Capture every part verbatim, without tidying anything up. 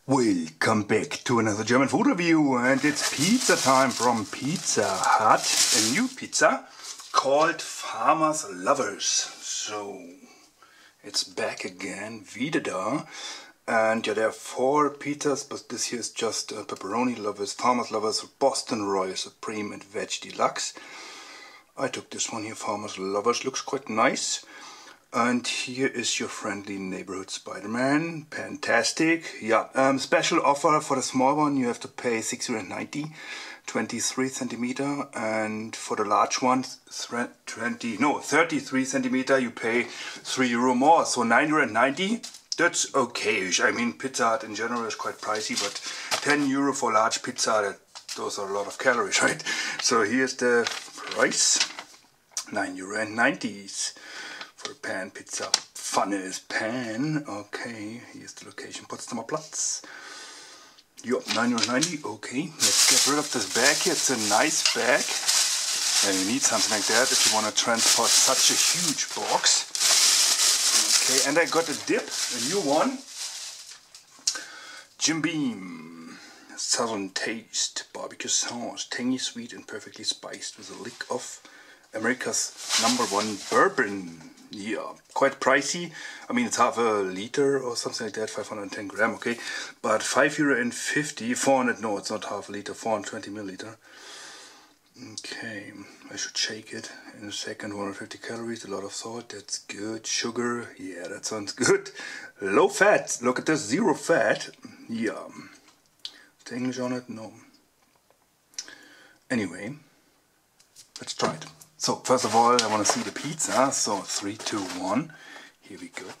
Welcome back to another German food review, and it's pizza time from Pizza Hut. A new pizza called Farmer's Lovers. So it's back again, wieder da. And yeah, there are four pizzas, but this here is just uh, Pepperoni Lovers, Farmer's Lovers, Boston Royal Supreme and Veg Deluxe. I took this one here, Farmer's Lovers, looks quite nice. And here is your friendly neighborhood Spider-Man. Fantastic. Yeah, um, special offer for the small one, you have to pay six euro ninety, twenty-three centimeter, and for the large one, twenty, no, thirty-three centimeter, you pay three euro more, so nine euro ninety. That's okay. I mean, Pizza Hut in general is quite pricey, but ten euro for large pizza, that, those are a lot of calories, right? So here's the price, nine euro ninety. For a pan pizza, Pfannes pan. Okay, here's the location, Potsdamer Platz. Yup, nine euro ninety. Okay, let's get rid of this bag here. It's a nice bag, and you need something like that if you want to transport such a huge box. Okay, and I got a dip, a new one. Jim Beam Southern Taste barbecue sauce, tangy, sweet, and perfectly spiced with a lick of America's number one bourbon. Yeah, quite pricey. I mean, it's half a liter or something like that, five hundred ten gram, okay. But five euro and fifty, four hundred, no, it's not half a liter, four hundred twenty milliliter. Okay, I should shake it in a second. one hundred fifty calories, a lot of salt, that's good. Sugar, yeah, that sounds good. Low fat, look at this, zero fat. Yeah. Is the English on it? No. Anyway, let's try it. So, first of all, I want to see the pizza. So, three, two, one. Here we go.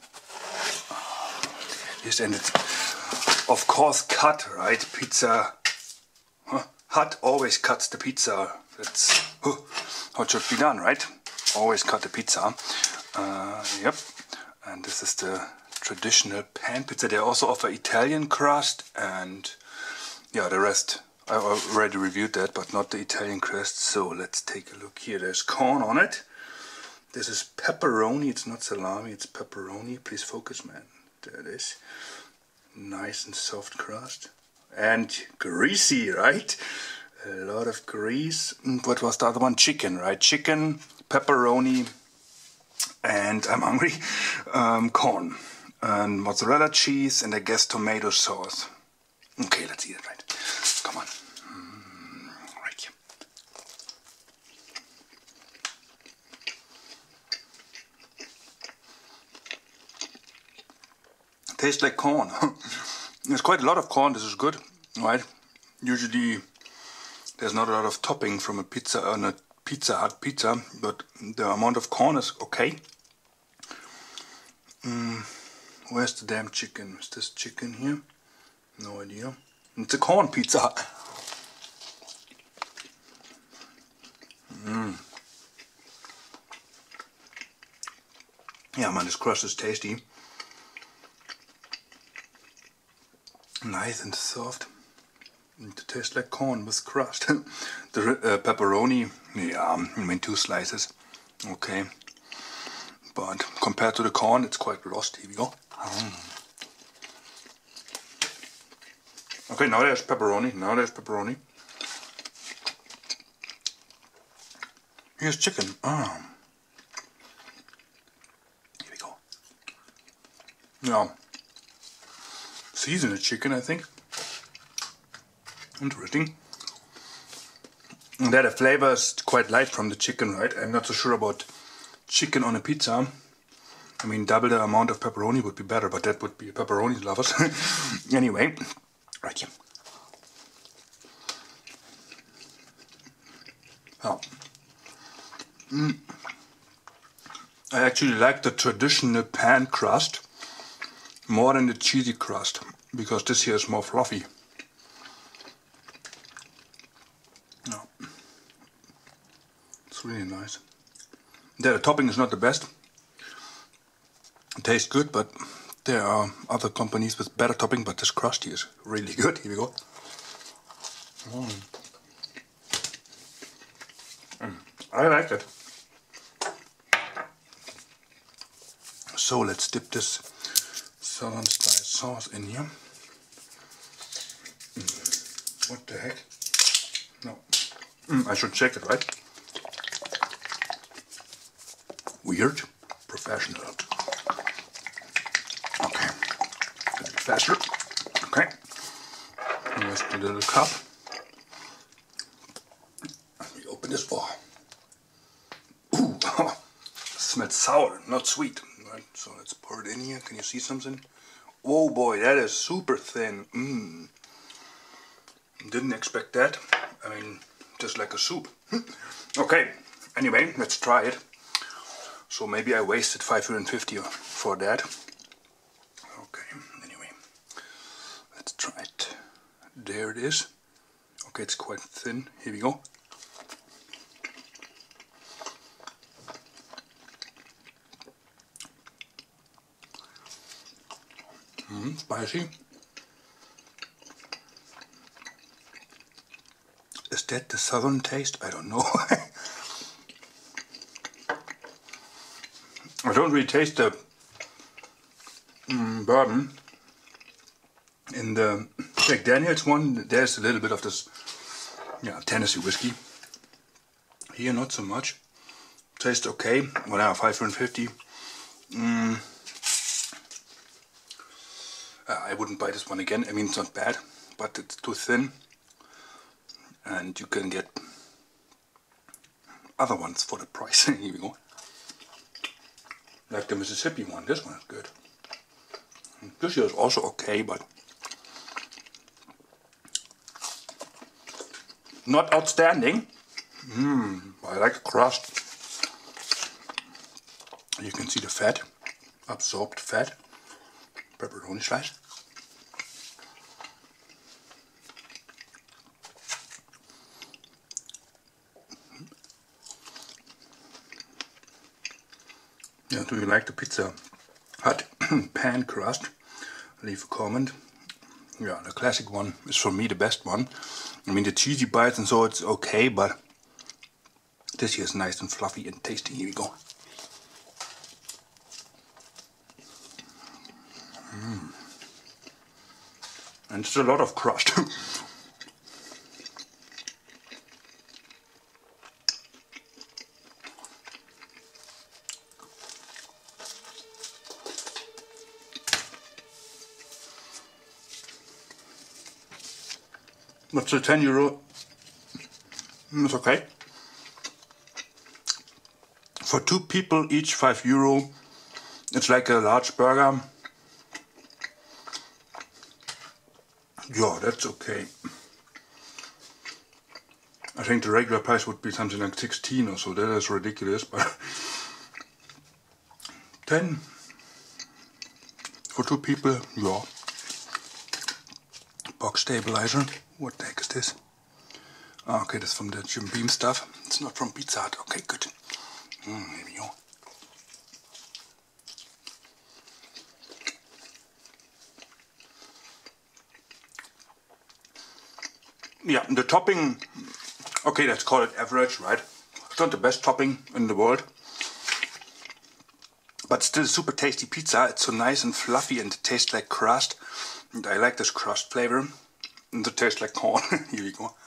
Yes, and it's, of course, cut, right? Pizza huh? Hut always cuts the pizza. That's huh, how it should be done, right? Always cut the pizza. Uh, yep. And this is the traditional pan pizza. They also offer Italian crust and, yeah, the rest. I already reviewed that, but not the Italian crust, so let's take a look here. There's corn on it. This is pepperoni, it's not salami, it's pepperoni. Please focus, man. There it is. Nice and soft crust. And greasy, right? A lot of grease. What was the other one? Chicken, right? Chicken, pepperoni, and I'm hungry. Um, corn. And mozzarella cheese, and I guess tomato sauce. Okay, let's eat it, right? Come on. Mm, right here. Tastes like corn. There's quite a lot of corn, this is good, right? Usually there's not a lot of topping from a pizza on a Pizza Hut pizza, but the amount of corn is okay. Mm, where's the damn chicken? Is this chicken here? No idea. It's a corn pizza. Mm. Yeah, man, this crust is tasty. Nice and soft. It tastes like corn with crust. The uh, pepperoni, yeah, I mean two slices. Okay. But compared to the corn, it's quite lost. Here we go. Mm. Okay, now there's pepperoni, now there's pepperoni. Here's chicken. Ah. Here we go. Yeah. Seasoned chicken, I think. Interesting. And that the flavor is quite light from the chicken, right? I'm not so sure about chicken on a pizza. I mean, double the amount of pepperoni would be better, but that would be pepperoni lovers. Anyway. Right here. Oh. Mm. I actually like the traditional pan crust more than the cheesy crust, because this here is more fluffy. Oh. It's really nice. The topping is not the best. It tastes good, but there are other companies with better topping, but this crust here is really good. Here we go. Mm. Mm. I like it. So let's dip this Southern style sauce in here. What the heck? No. Mm, I should check it, right? Weird. Professional. Okay. A bit faster. Okay. Here's the little cup. Let me open this. Oh. Ooh. Smells sour, not sweet. Right. So let's pour it in here. Can you see something? Oh boy, that is super thin. Mmm. Didn't expect that. I mean, just like a soup. Okay, anyway, let's try it. So maybe I wasted five hundred fifty for that. Okay, anyway, let's try it. There it is. Okay, it's quite thin. Here we go. Mm, spicy. Is that the southern taste? I don't know. I don't really taste the mm, bourbon. In the Jack Daniels one, there's a little bit of this, yeah, Tennessee whiskey. Here, not so much. Tastes okay. Whatever, five hundred fifty. Mm. Uh, I wouldn't buy this one again. I mean, it's not bad, but it's too thin. And you can get other ones for the price. Here we go. Like the Mississippi one. This one is good. This here is also okay, but not outstanding. Mmm, I like the crust. You can see the fat, absorbed fat. Pepperoni slice. Yeah, do you like the Pizza Hut pan crust? Leave a comment. Yeah, the classic one is for me the best one. I mean, the cheesy bites and so it's okay, but this here is nice and fluffy and tasty. Here we go. Mm. And it's a lot of crust. What's the ten euro? It's okay. For two people, each five euro. It's like a large burger. Yeah, that's okay. I think the regular price would be something like sixteen or so. That is ridiculous, but ten for two people, yeah. Box stabilizer. What the heck is this? Oh, okay, that's from the Jim Beam stuff. It's not from Pizza Hut. Okay, good. Mm, here we go. Yeah, the topping, okay, let's call it average, right? It's not the best topping in the world, but still super tasty pizza. It's so nice and fluffy and it tastes like crust. And I like this crust flavor. And it tastes like corn. Here we go.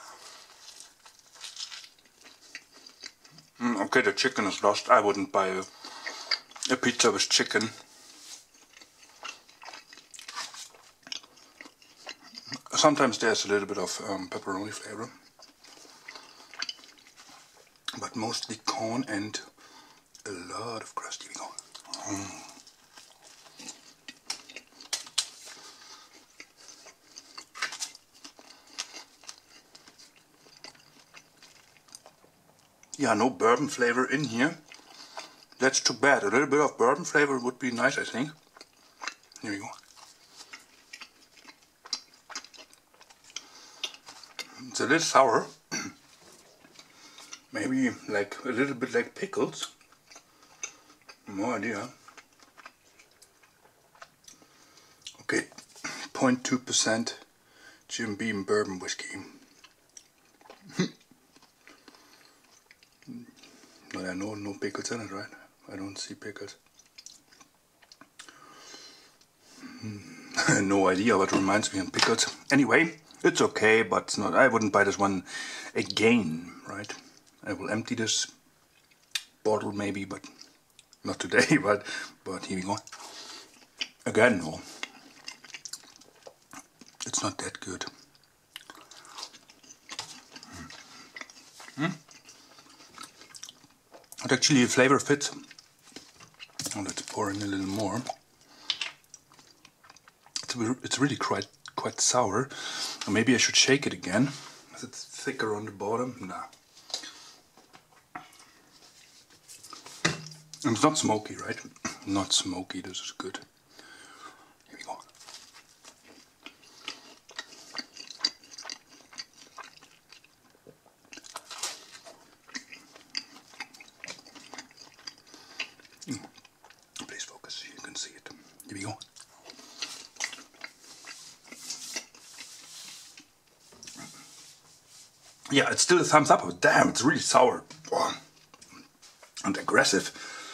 Mm, okay, the chicken is lost. I wouldn't buy a, a pizza with chicken. Sometimes there's a little bit of um, pepperoni flavor, but mostly corn and a lot of crust. Here we go. Mm. Yeah, no bourbon flavor in here. That's too bad. A little bit of bourbon flavor would be nice, I think. Here we go. It's a little sour. Maybe like a little bit like pickles. No idea. Okay, zero point two percent Jim Beam bourbon whiskey. But I know no pickles in it, right? I don't see pickles. No idea what reminds me of pickles. Anyway, It's okay, but it's not. I wouldn't buy this one again, right? I will empty this bottle maybe, but not today. But but here we go. Again, no. It's not that good. Mm. But actually, the flavor fits. Oh, let's pour in a little more. It's it's really quite quite sour. Or maybe I should shake it again. Is it thicker on the bottom? Nah. And it's not smoky, right? Not smoky. This is good. Here we go. Mm. Please focus. You can see it. Here we go. Yeah, it's still a thumbs up, but damn, it's really sour. Oh. And aggressive.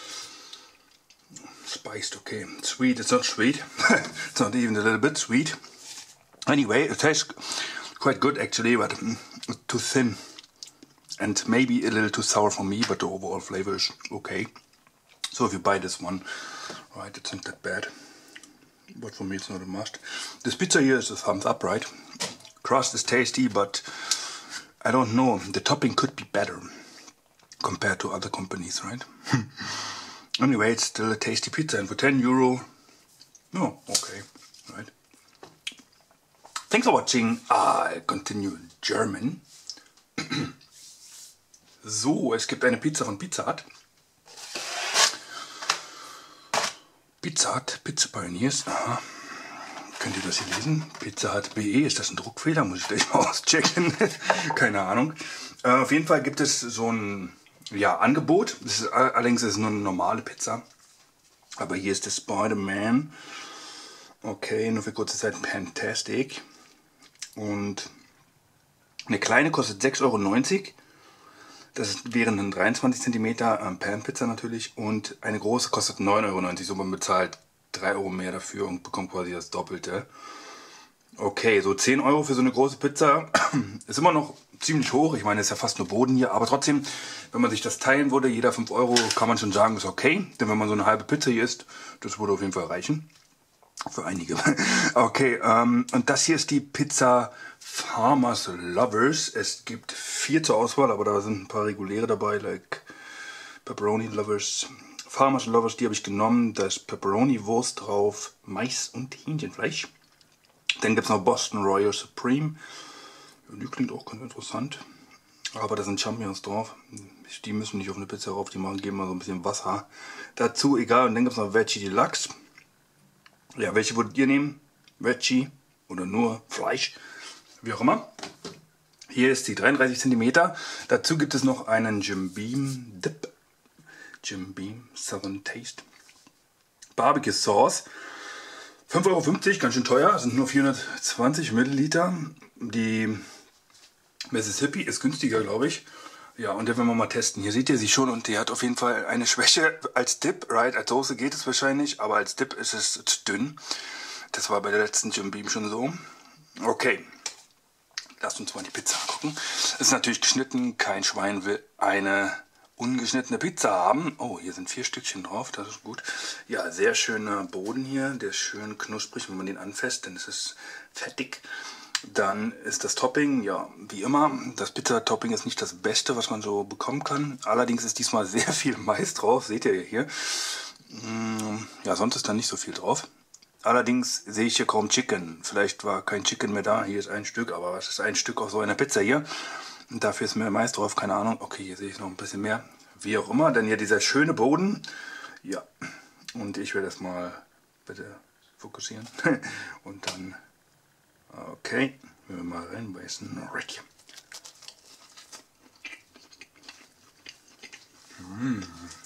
Spiced, okay. Sweet, it's not sweet. It's not even a little bit sweet. Anyway, it tastes quite good actually, but too thin. And maybe a little too sour for me, but the overall flavor is okay. So if you buy this one, right, it's not that bad. But for me it's not a must. This pizza here is a thumbs up, right? Crust is tasty, but I don't know, the topping could be better compared to other companies, right? Anyway, it's still a tasty pizza, and for ten euro, no, okay, right? Thanks for watching. I continue in German. So, es gibt eine Pizza von Pizza Hut. Pizza Hut, Pizza Pioneers, aha. Könnt ihr das hier lesen? Pizza Hut B E, ist das ein Druckfehler? Muss ich gleich mal auschecken. Keine Ahnung. Äh, auf jeden Fall gibt es so ein ja, Angebot. Das ist, allerdings ist es nur eine normale Pizza. Aber hier ist der Spider-Man. Okay, nur für kurze Zeit Fantastic. Und eine kleine kostet sechs Euro neunzig. Das wären dann dreiundzwanzig Zentimeter ähm, Pan-Pizza natürlich. Und eine große kostet neun Euro neunzig. So man bezahlt drei Euro mehr dafür und bekommt quasi das Doppelte. Okay, so zehn Euro für so eine große Pizza ist immer noch ziemlich hoch. Ich meine, es ist ja fast nur Boden hier. Aber trotzdem, wenn man sich das teilen würde, jeder fünf Euro, kann man schon sagen, ist okay. Denn wenn man so eine halbe Pizza hier isst, das würde auf jeden Fall reichen. Für einige. Okay, ähm, und das hier ist die Pizza Farmers Lovers. Es gibt vier zur Auswahl, aber da sind ein paar reguläre dabei, like Pepperoni Lovers. Farmers Lovers, die habe ich genommen. Da ist Pepperoni-Wurst drauf, Mais und Hähnchenfleisch. Dann gibt es noch Boston Royal Supreme. Die klingt auch ganz interessant. Aber da sind Champignons drauf. Die müssen nicht auf eine Pizza rauf, die machen, geben mal so ein bisschen Wasser dazu. Egal, und dann gibt es noch Veggie Deluxe. Ja, welche würdet ihr nehmen? Veggie oder nur Fleisch? Wie auch immer. Hier ist die dreiunddreißig Zentimeter. Dazu gibt es noch einen Jim Beam Dip. Jim Beam Southern Taste. Barbecue Sauce. fünf Euro fünfzig, ganz schön teuer. Das sind nur vierhundertzwanzig Milliliter. Die Mississippi ist günstiger, glaube ich. Ja, und den werden wir mal testen. Hier seht ihr sie schon und die hat auf jeden Fall eine Schwäche als Dip, right? Als Soße geht es wahrscheinlich, aber als Dip ist es zu dünn. Das war bei der letzten Jim Beam schon so. Okay, lasst uns mal die Pizza gucken. Es ist natürlich geschnitten, kein Schwein will eine ungeschnittene Pizza haben. Oh, hier sind vier Stückchen drauf, das ist gut. Ja, sehr schöner Boden hier, der ist schön knusprig, wenn man den anfasst, dann ist es fettig. Dann ist das Topping, ja, wie immer, das Pizza-Topping ist nicht das Beste, was man so bekommen kann. Allerdings ist diesmal sehr viel Mais drauf, seht ihr hier. Ja, sonst ist da nicht so viel drauf. Allerdings sehe ich hier kaum Chicken. Vielleicht war kein Chicken mehr da, hier ist ein Stück, aber was ist ein Stück auf so einer Pizza hier? Und dafür ist mehr Mais drauf, keine Ahnung. Okay, hier sehe ich noch ein bisschen mehr. Wie auch immer, denn hier dieser schöne Boden. Ja, und ich werde das mal bitte fokussieren. Und dann, okay, wenn wir mal reinbeißen. Right. Mm.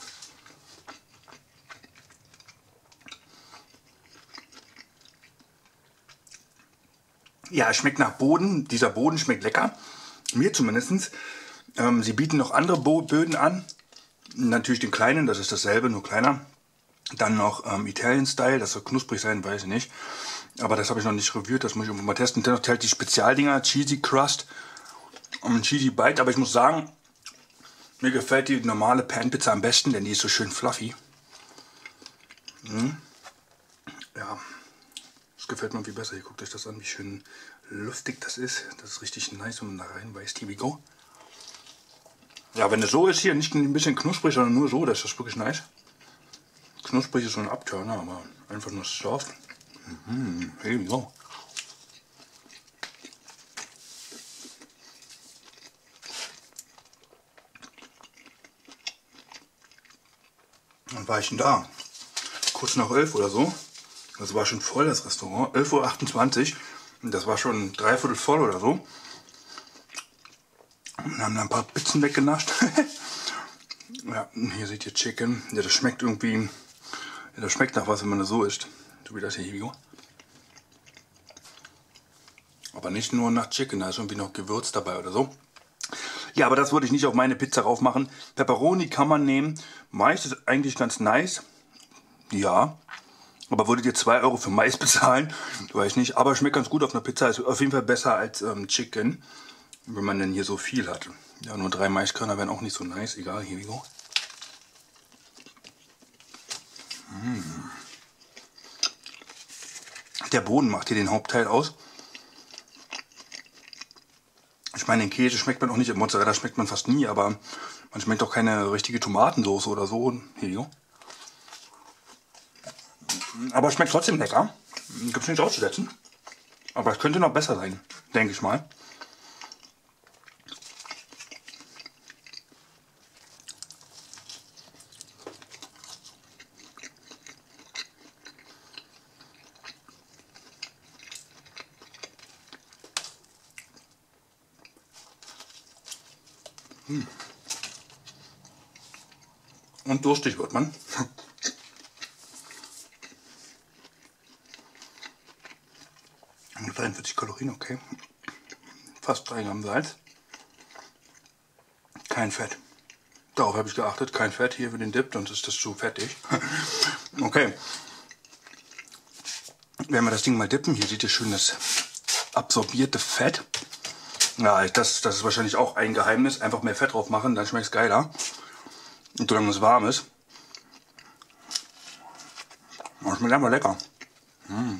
Ja, es schmeckt nach Boden. Dieser Boden schmeckt lecker. Mir zumindest. Ähm, sie bieten noch andere Bo Böden an. Natürlich den kleinen, das ist dasselbe, nur kleiner. Dann noch ähm, Italian Style, das soll knusprig sein, weiß ich nicht. Aber das habe ich noch nicht reviewt, das muss ich mal testen. Dennoch halt die Spezialdinger, Cheesy Crust und Cheesy Bite. Aber ich muss sagen, mir gefällt die normale Pan-Pizza am besten, denn die ist so schön fluffy. Hm. Ja, das gefällt mir viel besser. Ihr guckt euch das an, wie schön luftig das ist. Das ist richtig nice, wenn man da reinbeißt. Here we go. Ja, wenn es so ist hier, nicht ein bisschen knusprig, sondern nur so, das ist wirklich nice. Knusprig ist so ein Abturner, aber einfach nur soft. Mhm, here we go. Wann war ich denn da? Kurz nach elf oder so. Das war schon voll, das Restaurant. elf Uhr achtundzwanzig. Das war schon dreiviertel voll oder so. Wir haben da ein paar Pizzen weggenascht. Ja, hier seht ihr Chicken. Ja, das schmeckt irgendwie. Ja, das schmeckt nach was, wenn man das so isst. So wie das hier. Hier. Aber nicht nur nach Chicken, da ist irgendwie noch Gewürz dabei oder so. Ja, aber das würde ich nicht auf meine Pizza drauf machen. Pepperoni kann man nehmen. Mais ist eigentlich ganz nice. Ja. Aber würdet ihr zwei Euro für Mais bezahlen? Weiß ich nicht. Aber schmeckt ganz gut auf einer Pizza. Ist auf jeden Fall besser als ähm, Chicken. Wenn man denn hier so viel hat. Ja, nur drei Maiskörner wären auch nicht so nice. Egal, here we go. Mm. Der Boden macht hier den Hauptteil aus. Ich meine, den Käse schmeckt man auch nicht. Im Mozzarella schmeckt man fast nie, aber man schmeckt auch keine richtige Tomatensauce oder so. Here we go. Aber schmeckt trotzdem lecker. Gibt es nichts auszusetzen. Aber es könnte noch besser sein, denke ich mal. Hm. Und durstig wird man. dreiundvierzig Kalorien, okay. Fast drei Gramm Salz. Kein Fett. Darauf habe ich geachtet. Kein Fett hier für den Dip, sonst ist das zu fettig. Okay. Wenn wir das Ding mal dippen, hier seht ihr schön das absorbierte Fett. Ja, das, das ist wahrscheinlich auch ein Geheimnis. Einfach mehr Fett drauf machen, dann schmeckt es geiler. Und solange es warm ist. Das schmeckt einfach lecker. Mm.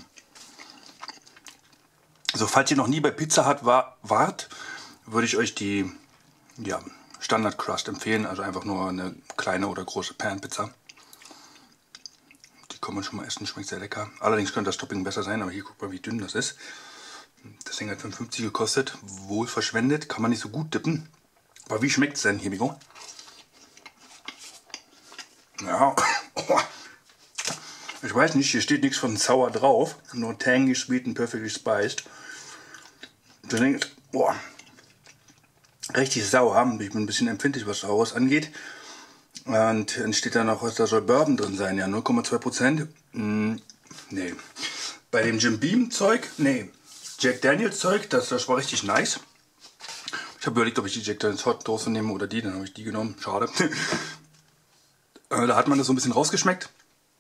Also falls ihr noch nie bei Pizza Hut war, wart, würde ich euch die ja, Standard Crust empfehlen. Also einfach nur eine kleine oder große Pan Pizza. Die kann man schon mal essen, schmeckt sehr lecker. Allerdings könnte das Topping besser sein, aber hier guckt mal, wie dünn das ist. Das Ding hat fünfundfünfzig gekostet, wohl verschwendet, kann man nicht so gut dippen. Aber wie schmeckt es denn? Hier, Migo? Ja, ich weiß nicht, hier steht nichts von sauer drauf. Nur tangy, sweet and perfectly spiced. Das Ding ist, boah, richtig sauer. Ich bin ein bisschen empfindlich, was Saures angeht. Und dann steht da noch, da soll Bourbon drin sein, ja, null Komma zwei Prozent. Hm, nee. Bei dem Jim Beam Zeug, nee. Jack Daniels Zeug, das, das war richtig nice. Ich habe überlegt, ob ich die Jack Daniels Hot Dose nehme oder die, dann habe ich die genommen. Schade. Da hat man das so ein bisschen rausgeschmeckt.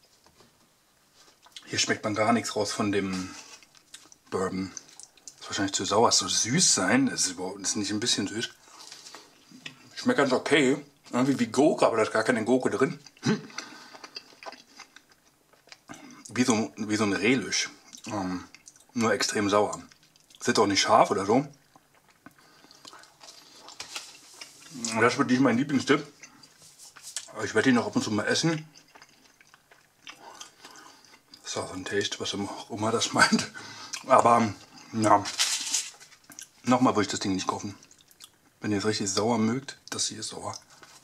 Hier schmeckt man gar nichts raus von dem Bourbon. Das ist wahrscheinlich zu sauer. Es soll süß sein. Das ist, überhaupt, das ist nicht ein bisschen süß. Schmeckt ganz okay. Irgendwie wie Gurke, aber da ist gar keine Gurke drin. Hm. Wie, so, wie so ein Relish. Ähm, nur extrem sauer. Ist jetzt auch nicht scharf oder so. Das wird nicht mein Lieblingstipp. Aber ich werde ihn noch ab und zu mal essen. Southern Taste, was auch immer das meint. Aber, ja. Nochmal würde ich das Ding nicht kaufen. Wenn ihr es richtig sauer mögt, das hier ist sauer.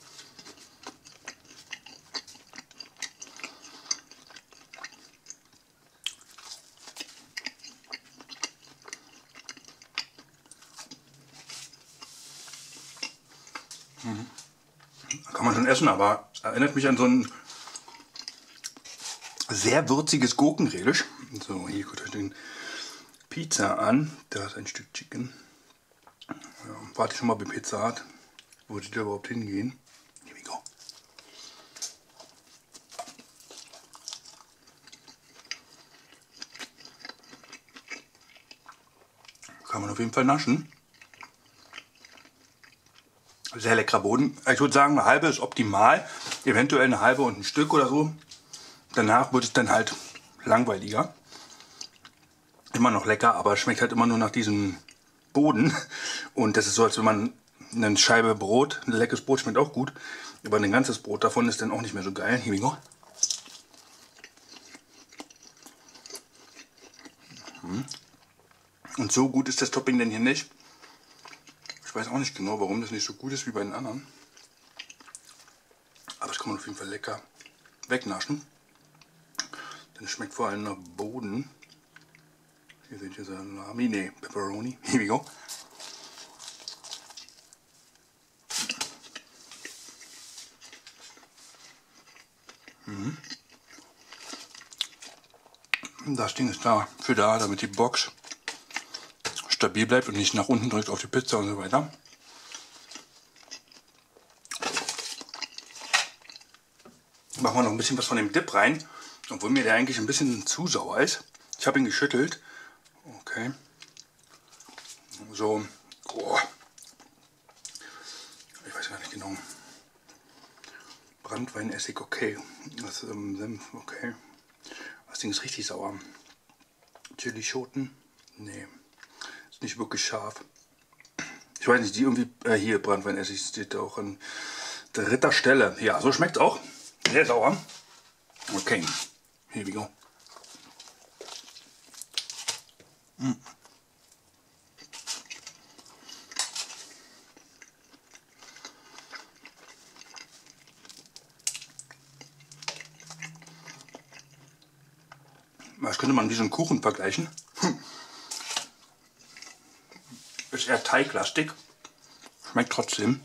Mhm. Kann man schon essen, aber es erinnert mich an so ein sehr würziges Gurkenrelish. So, hier guckt euch den Pizza an. Da ist ein Stück Chicken. Ja, warte ich schon mal bei Pizza Hut. Wo die da überhaupt hingehen? Here we go. Kann man auf jeden Fall naschen. Sehr leckerer Boden. Ich würde sagen, eine halbe ist optimal. Eventuell eine halbe und ein Stück oder so. Danach wird es dann halt langweiliger. Immer noch lecker, aber schmeckt halt immer nur nach diesem Boden. Und das ist so, als wenn man eine Scheibe Brot, ein leckeres Brot schmeckt auch gut. Aber ein ganzes Brot davon ist dann auch nicht mehr so geil. Hier wir go. Und so gut ist das Topping denn hier nicht. Ich weiß auch nicht genau, warum das nicht so gut ist wie bei den anderen. Aber das kann man auf jeden Fall lecker wegnaschen. Denn es schmeckt vor allem nach Boden. Hier seht ihr Salami, nee, Pepperoni. Here we go. Mhm. Das Ding ist da, für da, damit die Box stabil bleibt und nicht nach unten drückt auf die Pizza und so weiter. Machen wir noch ein bisschen was von dem Dip rein, obwohl mir der eigentlich ein bisschen zu sauer ist. Ich habe ihn geschüttelt. Okay. So. Oh. Ich weiß gar nicht genau. Branntweinessig, okay. Das, ähm, Senf, okay. Das Ding ist richtig sauer. Chilischoten? Nee. Ist nicht wirklich scharf. Ich weiß nicht, die irgendwie. Äh, hier, Branntweinessig steht auch an dritter Stelle. Ja, so schmeckt es auch. Sehr sauer. Okay. Here we go. Mm. Das könnte man mit diesem Kuchen vergleichen. Ist eher teiglastig. Schmeckt trotzdem.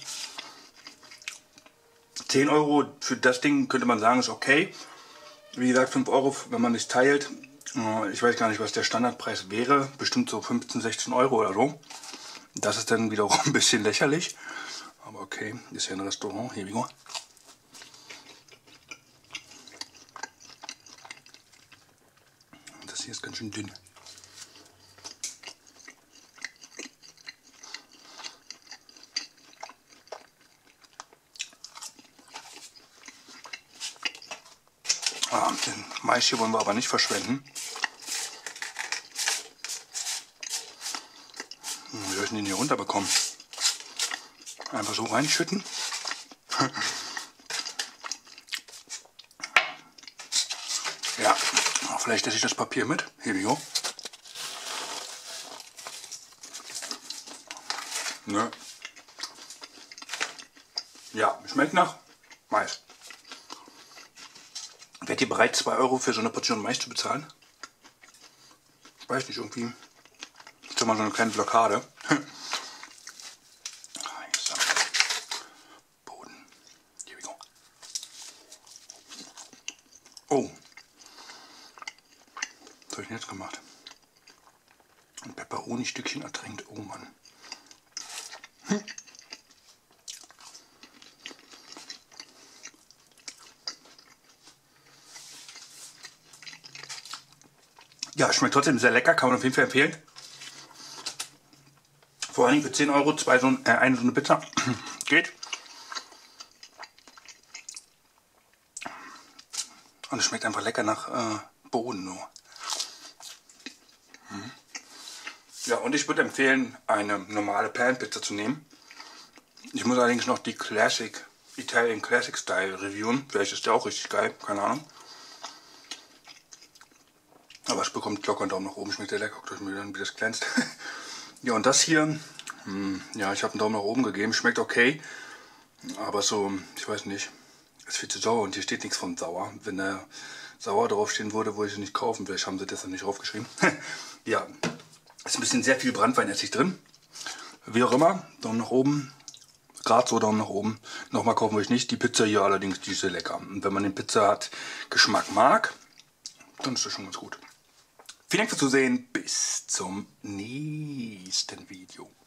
zehn Euro für das Ding könnte man sagen, ist okay. Wie gesagt, fünf Euro, wenn man es teilt. Ich weiß gar nicht, was der Standardpreis wäre. Bestimmt so fünfzehn, sechzehn Euro oder so. Das ist dann wiederum ein bisschen lächerlich. Aber okay, ist ja ein Restaurant. Hier, wie go. Das hier ist ganz schön dünn. Ah, den Mais hier wollen wir aber nicht verschwenden. Wie soll ich den hier runterbekommen? Einfach so reinschütten. Ja, vielleicht esse ich das Papier mit. Here we go. Ne. Ja, schmeckt nach Mais. Wärt ihr bereit, zwei Euro für so eine Portion Mais zu bezahlen? Ich weiß nicht, irgendwie ist doch mal so eine kleine Blockade. Boden. Here we go. Oh. Was habe ich denn jetzt gemacht? Ein Pepperoni-Stückchen ertränkt. Oh Mann. Hm. Ja, schmeckt trotzdem sehr lecker, kann man auf jeden Fall empfehlen. Vor allem für zehn Euro zwei so, äh, eine so eine Pizza geht. Und es schmeckt einfach lecker nach äh, Boden nur. Hm. Ja, und ich würde empfehlen, eine normale Pan-Pizza zu nehmen. Ich muss allerdings noch die Classic, Italian Classic Style reviewen. Vielleicht ist der auch richtig geil, keine Ahnung. Aber es bekommt locker einen Daumen nach oben, schmeckt sehr lecker, guckt euch mal an, wie das glänzt. Ja, und das hier, mh, ja, ich habe einen Daumen nach oben gegeben, schmeckt okay. Aber so, ich weiß nicht, ist viel zu sauer und hier steht nichts von sauer. Wenn da sauer draufstehen würde, würde ich es nicht kaufen, vielleicht haben sie das dann nicht draufgeschrieben. Ja, ist ein bisschen sehr viel Branntweinessig drin. Wie auch immer, Daumen nach oben, gerade so Daumen nach oben. Nochmal kaufen würde ich nicht, die Pizza hier allerdings, die ist sehr lecker. Und wenn man den Pizza hat, Geschmack mag, dann ist das schon ganz gut. Vielen Dank fürs Zusehen, bis zum nächsten Video.